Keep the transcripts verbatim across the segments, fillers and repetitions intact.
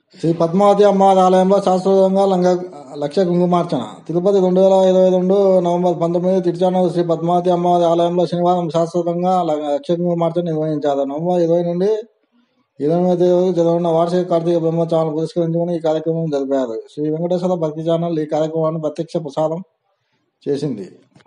శ్రీ పద్మావతి అమ్మవారి ఆలయంలో శాశ్వతంగా లంగ లక్ష కుంకుమార్చన. తిరుపతి రెండు వేల ఇరవై రెండు నవంబర్ పంతొమ్మిది తిరుచానూరు శ్రీ పద్మావతి అమ్మవారి ఆలయంలో శనివారం శాశ్వతంగా లక్ష కుంకుమార్చన నిర్వహించారు. నవంబర్ ఇరవై నుండి ఇరవై ఎనిమిది తేదీ వరకు జరగనున్న వార్షిక కార్తీక బ్రహ్మోత్సవాలను పురస్కరించుకుని ఈ కార్యక్రమం జరిపారు. శ్రీ వెంకటేశ్వర భక్తి ఛానల్ ఈ కార్యక్రమాన్ని ప్రత్యక్ష ప్రసారం చేసింది.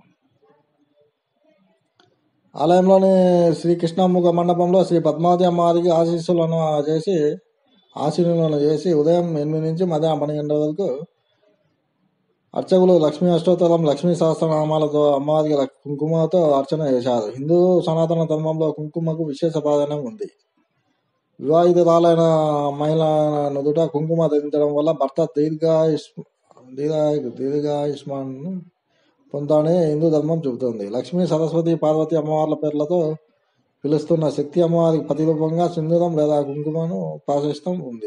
ఆలయంలోని శ్రీకృష్ణముఖ మండపంలో శ్రీ పద్మావతి అమ్మవారికి ఆశీస్సులను చేసి ఆశీనులను చేసి ఉదయం ఎనిమిది నుంచి మధ్యాహ్నం పన్నెండు గంటల వరకు అర్చకులు లక్ష్మీ అష్టోత్తరం, లక్ష్మీ సహస్రనామాలతో అమ్మవారికి కుంకుమతో అర్చన చేశారు. హిందూ సనాతన ధర్మంలో కుంకుమకు విశేష ప్రాధాన్యం ఉంది. వివాహితురాలైన మహిళ నుదుట కుంకుమ ధరించడం వల్ల భర్త దీర్ఘాయుష్ దీర్ఘ దీర్ఘాయుష్మాన్ పొందాలని హిందూ ధర్మం చెబుతుంది. లక్ష్మీ, సరస్వతి, పార్వతి అమ్మవార్ల పేర్లతో పిలుస్తున్న శక్తి అమ్మవారికి ప్రతిరూపంగా సింధూరం లేదా కుంకుమను ప్రాశస్త్యం ఉంది.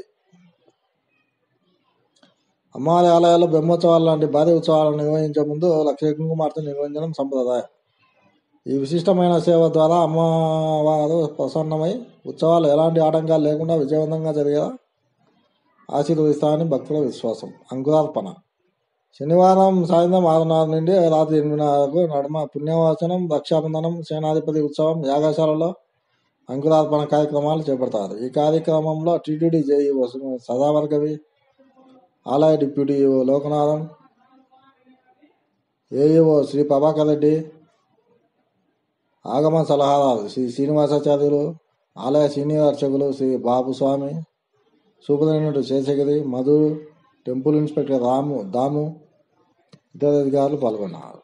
అమ్మవారి ఆలయాల్లో బ్రహ్మోత్సవాలు లాంటి భారీ ఉత్సవాలను నిర్వహించే ముందు లక్ష కుంకుమార్చన నిర్వహించడం సంప్రదాయం. ఈ విశిష్టమైన సేవ ద్వారా అమ్మవారు ప్రసన్నమై ఉత్సవాలు ఎలాంటి ఆటంకాలు లేకుండా విజయవంతంగా జరిగేలా ఆశీర్వదిస్తారని భక్తుల విశ్వాసం. అంకురార్పణ. శనివారం సాయంత్రం ఆరున్నర నుండి రాత్రి ఎనిమిదిన్నర వరకు నడుమ పుణ్యవాచనం, రక్షాబంధనం, సేనాధిపతి ఉత్సవం, యాగశాలలో అంకురార్పణ కార్యక్రమాలు చేపడతారు. ఈ కార్యక్రమంలో టీటీడీ జేఈఓ సదావర్గవి, ఆలయ deputy EO Lokanatham, AEO Shri Prabhakar Reddy, ఆగమ సలహాదారు శ్రీ శ్రీనివాసాచార్యులు, ఆలయ సీనియర్ అర్చకులు Shri Babuswamy, superintendent Seshagiri, Madhu, temple inspector Ramu Damu ఇతర అధికారులు పాల్గొన్నారు.